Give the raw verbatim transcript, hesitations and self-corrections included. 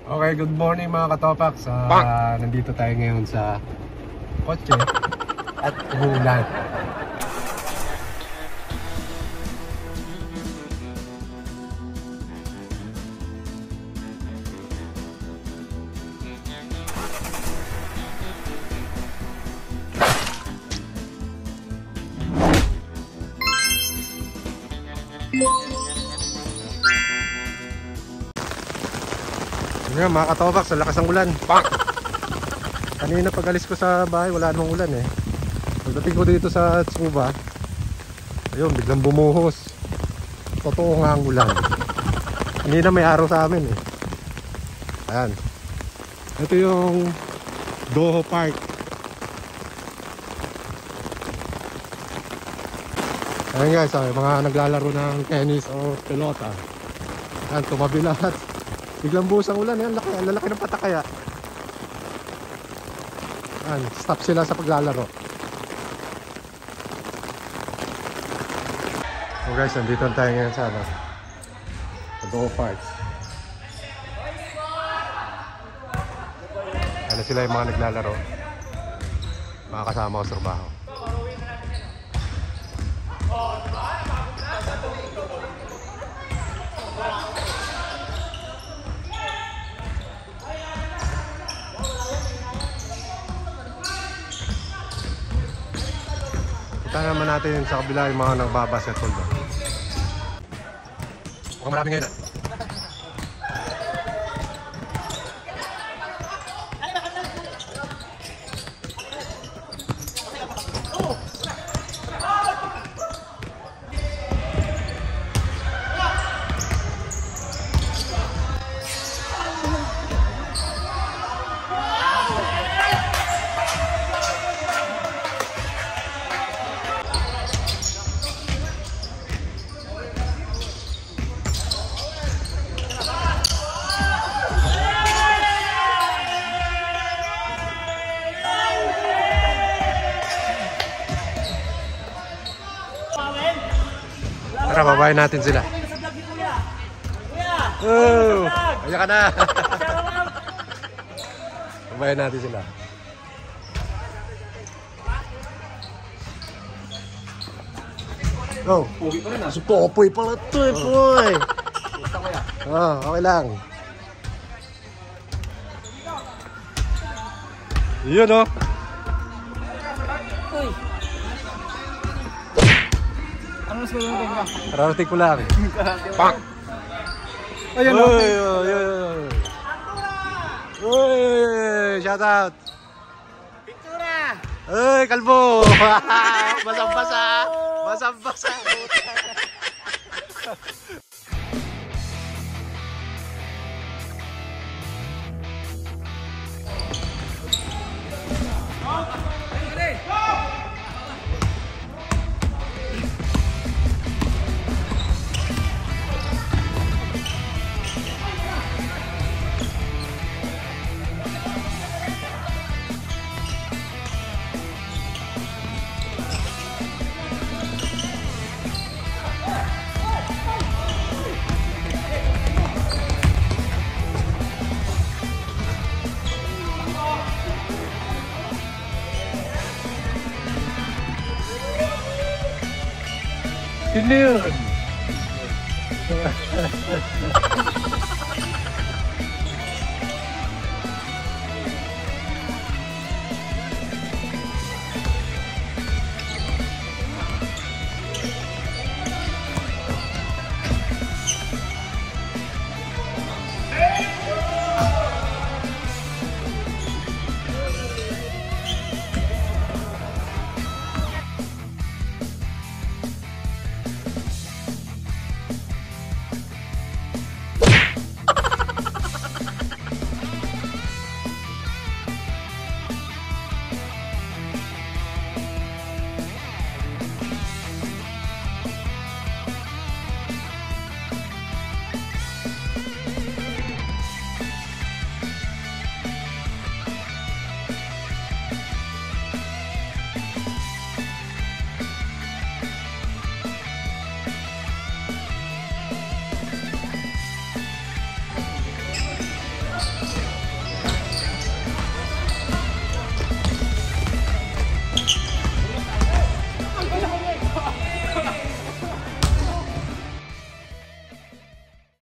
Okay, good morning mga katopax. Uh, nandito tayo ngayon sa kotse at umuulan. Ngayon mga katopax, sa lakas ng ulan. Bang! Kanina pag alis ko sa bahay, wala namang ulan eh. Pagdating ko dito sa Tsukuba, ayun, biglang bumuhos. Totoo nga ang ulan. Kanina may araw sa amin eh. Ayan. Ito yung Doho Park. Ayan guys, ay, mga naglalaro ng tennis o pelota. Ayan, tumabi lahat. Biglang buhos ang ulan, yan, laki, ang lalaki ng patakaya. Yan, stop sila sa paglalaro. So guys, nandito tayo ngayon sa ano, sa Doho Park. Ano sila yung mga naglalaro, mga kasama ko sa trabaho. Kita naman natin sa kabila yung mga nagbabasketball doon. Mukhang marami ngayon. Tara, babayin natin sila. Oh, ayan ka na. Babayin natin sila. Go. Pogi pa rin ah. Supopoy pala ito eh, poy. Oh, okay lang. Yun oh. Uy. Kararating ko lang. Pak! Ayun o. Uy, uy, uy. Uy, shout out. Pintura! Uy, kalbo! Basang-basa! Basang-basa! Sino yun?